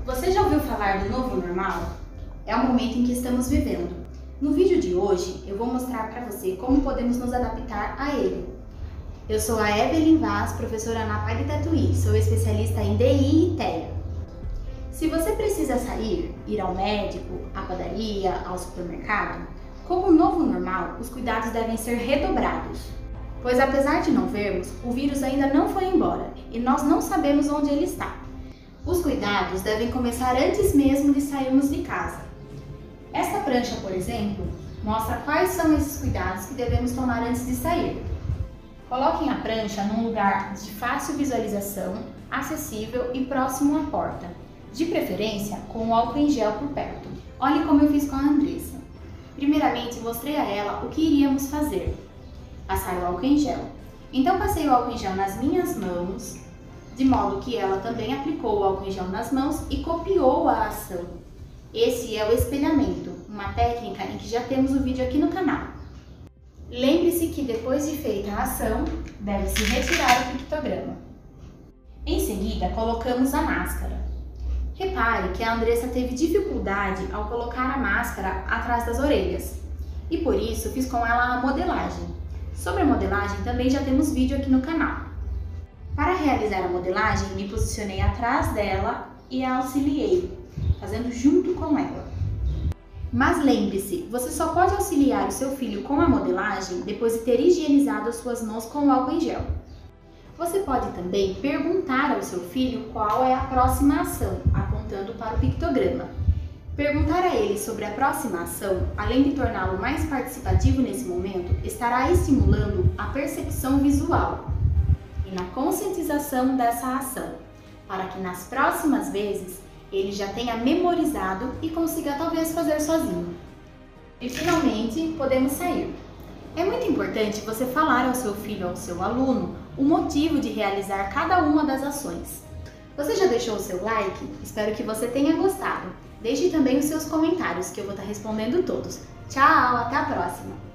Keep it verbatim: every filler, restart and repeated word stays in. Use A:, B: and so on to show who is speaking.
A: Você já ouviu falar do novo normal? É o momento em que estamos vivendo. No vídeo de hoje, eu vou mostrar para você como podemos nos adaptar a ele. Eu sou a Evelyn Vaz, professora na Pag Tatuí, sou especialista em D I e T E A. Se você precisa sair, ir ao médico, à padaria, ao supermercado, como o novo normal, os cuidados devem ser redobrados. Pois apesar de não vermos, o vírus ainda não foi embora e nós não sabemos onde ele está. Os cuidados devem começar antes mesmo de sairmos de casa. Esta prancha, por exemplo, mostra quais são esses cuidados que devemos tomar antes de sair. Coloquem a prancha num lugar de fácil visualização, acessível e próximo à porta, de preferência com o álcool em gel por perto. Olhe como eu fiz com a Andressa. Primeiramente, mostrei a ela o que iríamos fazer. Passar o álcool em gel. Então passei o álcool em gel nas minhas mãos, de modo que ela também aplicou o álcool em gel nas mãos e copiou a ação. Esse é o espelhamento, uma técnica em que já temos o vídeo aqui no canal. Lembre-se que depois de feita a ação, deve-se retirar o pictograma. Em seguida, colocamos a máscara. Repare que a Andressa teve dificuldade ao colocar a máscara atrás das orelhas, e por isso fiz com ela a modelagem. Sobre a modelagem também já temos vídeo aqui no canal. Para realizar a modelagem, me posicionei atrás dela e a auxiliei, fazendo junto com ela. Mas lembre-se, você só pode auxiliar o seu filho com a modelagem depois de ter higienizado as suas mãos com o álcool em gel. Você pode também perguntar ao seu filho qual é a próxima ação, apontando para o pictograma. Perguntar a ele sobre a próxima ação, além de torná-lo mais participativo nesse momento, estará estimulando a percepção visual e na conscientização dessa ação, para que nas próximas vezes ele já tenha memorizado e consiga talvez fazer sozinho. E finalmente, podemos sair. É muito importante você falar ao seu filho ou ao seu aluno o motivo de realizar cada uma das ações. Você já deixou o seu like? Espero que você tenha gostado. Deixe também os seus comentários, que eu vou estar respondendo todos. Tchau, até a próxima!